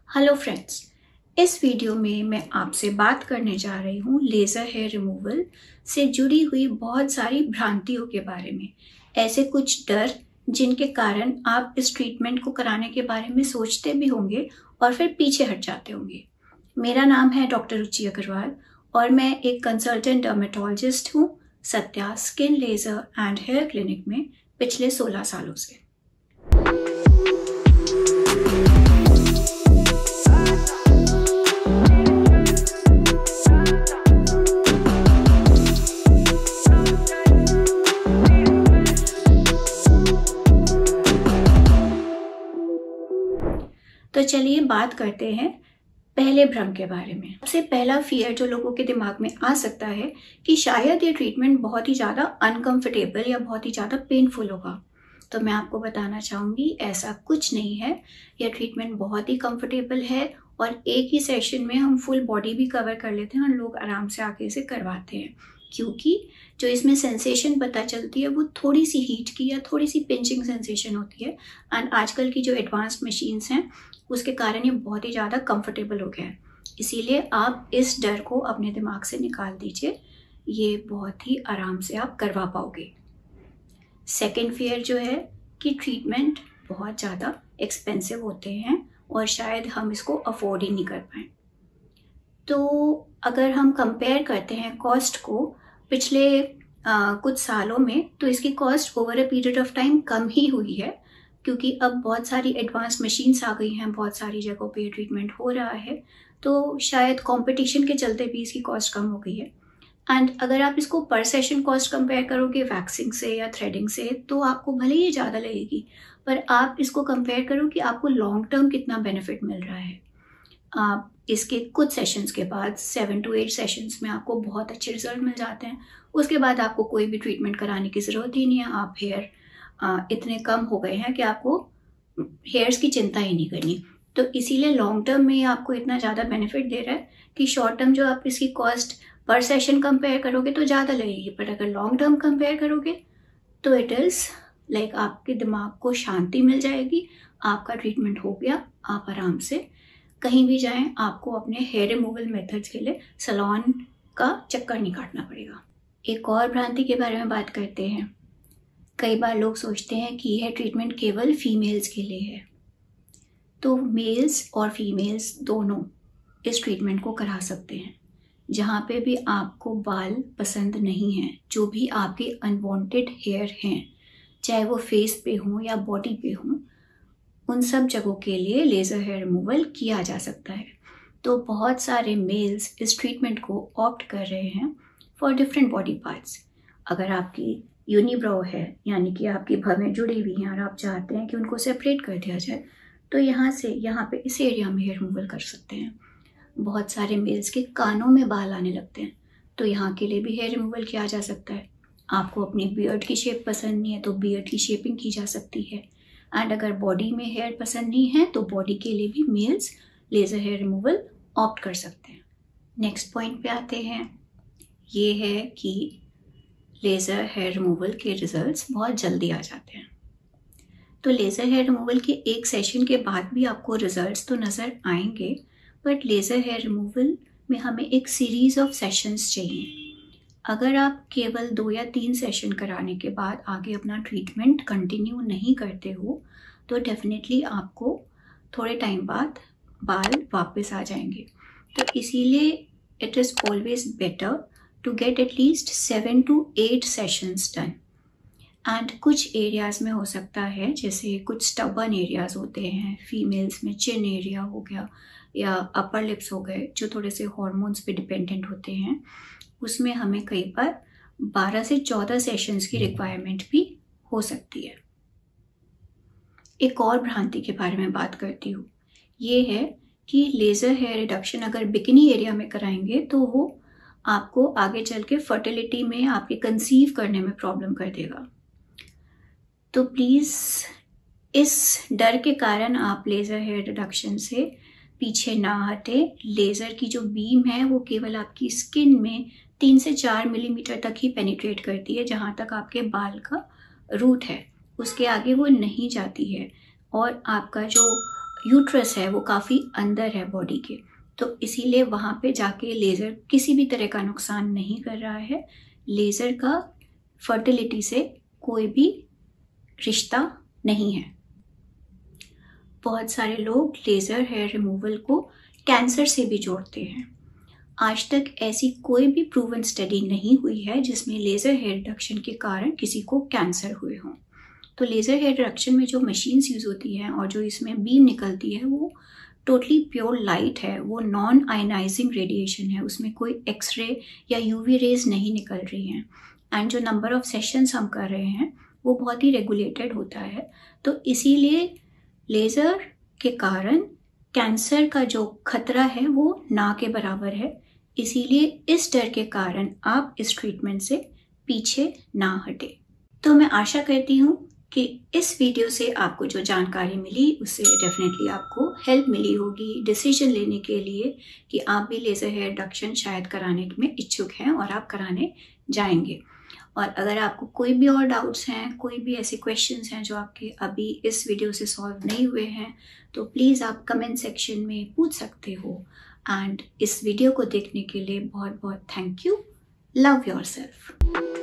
Hello friends, इस video में मैं आपसे बात करने जा रही हूँ लेज़र हेयर रिमूवल से जुड़ी हुई बहुत सारी भ्रांतियों के बारे में। ऐसे कुछ डर जिनके कारण आप इस ट्रीटमेंट को कराने के बारे में सोचते भी होंगे और फिर पीछे हट जाते होंगे। मेरा नाम है डॉक्टर रुचि अग्रवाल और मैं एक कंसल्टेंट डर्मेटोलॉजिस्ट हूँ Satya skin laser and hair clinic में पिछले 16 सालों से। तो चलिए बात करते हैं पहले भ्रम के बारे में। सबसे पहला फियर जो लोगों के दिमाग में आ सकता है कि शायद ये ट्रीटमेंट बहुत ही ज़्यादा अनकंफर्टेबल या बहुत ही ज़्यादा पेनफुल होगा। तो मैं आपको बताना चाहूँगी ऐसा कुछ नहीं है। यह ट्रीटमेंट बहुत ही कंफर्टेबल है और एक ही सेशन में हम फुल बॉडी भी कवर कर लेते हैं और लोग आराम से आके इसे करवाते हैं, क्योंकि जो इसमें सेंसेशन पता चलती है वो थोड़ी सी हीट की या थोड़ी सी पिंचिंग सेंसेशन होती है। एंड आजकल की जो एडवांस्ड मशीन्स हैं उसके कारण ये बहुत ही ज़्यादा कंफर्टेबल हो गया है। इसीलिए आप इस डर को अपने दिमाग से निकाल दीजिए, ये बहुत ही आराम से आप करवा पाओगे। सेकेंड फियर जो है कि ट्रीटमेंट बहुत ज़्यादा एक्सपेंसिव होते हैं और शायद हम इसको अफोर्ड ही नहीं कर पाएँ। तो अगर हम कंपेयर करते हैं कॉस्ट को पिछले कुछ सालों में, तो इसकी cost over a period of time कम ही हुई है, क्योंकि अब बहुत सारी एडवांस मशीन्स आ गई हैं, बहुत सारी जगहों पे ट्रीटमेंट हो रहा है, तो शायद कंपटीशन के चलते भी इसकी कॉस्ट कम हो गई है। एंड अगर आप इसको पर सेशन कॉस्ट कंपेयर करोगे वैक्सिंग से या थ्रेडिंग से, तो आपको भले ही ज़्यादा लगेगी, पर आप इसको कंपेयर करो कि आपको लॉन्ग टर्म कितना बेनिफिट मिल रहा है। आप इसके कुछ सेशंस के बाद 7 to 8 सेशंस में आपको बहुत अच्छे रिजल्ट मिल जाते हैं। उसके बाद आपको कोई भी ट्रीटमेंट कराने की ज़रूरत ही नहीं है। आप हेयर इतने कम हो गए हैं कि आपको हेयर्स की चिंता ही नहीं करनी। तो इसीलिए लॉन्ग टर्म में आपको इतना ज़्यादा बेनिफिट दे रहा है कि शॉर्ट टर्म जो आप इसकी कॉस्ट पर सेशन कंपेयर करोगे तो ज़्यादा लगेगी, पर अगर लॉन्ग टर्म कंपेयर करोगे तो इट इज़ लाइक आपके दिमाग को शांति मिल जाएगी। आपका ट्रीटमेंट हो गया, आप आराम से कहीं भी जाएं, आपको अपने हेयर रिमूवल मेथड्स के लिए सैलून का चक्कर नहीं काटना पड़ेगा। एक और भ्रांति के बारे में बात करते हैं। कई बार लोग सोचते हैं कि यह ट्रीटमेंट केवल फीमेल्स के लिए है, तो मेल्स और फीमेल्स दोनों इस ट्रीटमेंट को करा सकते हैं। जहाँ पे भी आपको बाल पसंद नहीं हैं, जो भी आपके अनवांटेड हेयर हैं, चाहे वो फेस पे हों या बॉडी पे हों, उन सब जगहों के लिए लेज़र हेयर रिमूवल किया जा सकता है। तो बहुत सारे मेल्स इस ट्रीटमेंट को ऑप्ट कर रहे हैं फॉर डिफरेंट बॉडी पार्ट्स। अगर आपकी यूनिब्रो है, यानी कि आपकी भवें जुड़ी हुई हैं और आप चाहते हैं कि उनको सेपरेट कर दिया जाए, तो यहाँ से यहाँ पे इस एरिया में हेयर रिमूवल कर सकते हैं। बहुत सारे मेल्स के कानों में बाल आने लगते हैं, तो यहाँ के लिए भी हेयर रिमूवल किया जा सकता है। आपको अपनी बियर्ड की शेप पसंद नहीं है तो बियर्ड की शेपिंग की जा सकती है। एंड अगर बॉडी में हेयर पसंद नहीं है तो बॉडी के लिए भी males laser hair removal opt कर सकते हैं। नेक्स्ट पॉइंट पे आते हैं। ये है कि लेज़र हेयर रिमूवल के रिजल्ट्स बहुत जल्दी आ जाते हैं। तो लेज़र हेयर रिमूवल के एक सेशन के बाद भी आपको रिजल्ट्स तो नज़र आएंगे, बट लेज़र हेयर रिमूवल में हमें एक सीरीज़ ऑफ सेशंस चाहिए। अगर आप केवल 2 या 3 सेशन कराने के बाद आगे अपना ट्रीटमेंट कंटिन्यू नहीं करते हो, तो डेफिनेटली आपको थोड़े टाइम बाद बाल वापस आ जाएंगे। तो इसीलिए it is always better to get at least 7 to 8 sessions done. And कुछ एरियाज़ में हो सकता है, जैसे कुछ स्टबर्न एरियाज़ होते हैं फीमेल्स में, चिन एरिया हो गया या अपर लिप्स हो गए, जो थोड़े से हॉर्मोन्स पे डिपेंडेंट होते हैं, उसमें हमें कई बार 12 से 14 सेशंस की रिक्वायरमेंट भी हो सकती है। एक और भ्रांति के बारे में बात करती हूँ। ये है कि लेज़र हेयर रिडक्शन अगर बिकिनी एरिया में कराएंगे तो वो आपको आगे चल के फर्टिलिटी में, आपके कंसीव करने में प्रॉब्लम कर देगा। तो प्लीज़ इस डर के कारण आप लेज़र हेयर रिडक्शन से पीछे ना हटे। लेज़र की जो बीम है वो केवल आपकी स्किन में 3 से 4 मिलीमीटर तक ही पेनिट्रेट करती है, जहाँ तक आपके बाल का रूट है, उसके आगे वो नहीं जाती है। और आपका जो यूट्रस है वो काफ़ी अंदर है बॉडी के, तो इसीलिए वहाँ पे जाके लेज़र किसी भी तरह का नुकसान नहीं कर रहा है। लेज़र का फर्टिलिटी से कोई भी रिश्ता नहीं है। बहुत सारे लोग लेज़र हेयर रिमूवल को कैंसर से भी जोड़ते हैं। आज तक ऐसी कोई भी प्रूवन स्टडी नहीं हुई है जिसमें लेज़र हेयर रिडक्शन के कारण किसी को कैंसर हुए हों। तो लेज़र हेयर रिडक्शन में जो मशीन्स यूज़ होती हैं और जो इसमें बीम निकलती है वो टोटली प्योर लाइट है, वो नॉन आयनाइजिंग रेडिएशन है, उसमें कोई एक्सरे या यूवी रेज नहीं निकल रही हैं। एंड जो नंबर ऑफ सेशंस हम कर रहे हैं वो बहुत ही रेगुलेटेड होता है। तो इसीलिए लेज़र के कारण कैंसर का जो खतरा है वो ना के बराबर है। इसीलिए इस डर के कारण आप इस ट्रीटमेंट से पीछे ना हटे। तो मैं आशा करती हूँ कि इस वीडियो से आपको जो जानकारी मिली उससे डेफिनेटली आपको हेल्प मिली होगी डिसीजन लेने के लिए कि आप भी लेज़र हेयर रिडक्शन शायद कराने में इच्छुक हैं और आप कराने जाएंगे। और अगर आपको कोई भी और डाउट्स हैं, कोई भी ऐसे क्वेश्चंस हैं जो आपके अभी इस वीडियो से सॉल्व नहीं हुए हैं, तो प्लीज़ आप कमेंट सेक्शन में पूछ सकते हो। एंड इस वीडियो को देखने के लिए बहुत बहुत थैंक यू। Love yourself.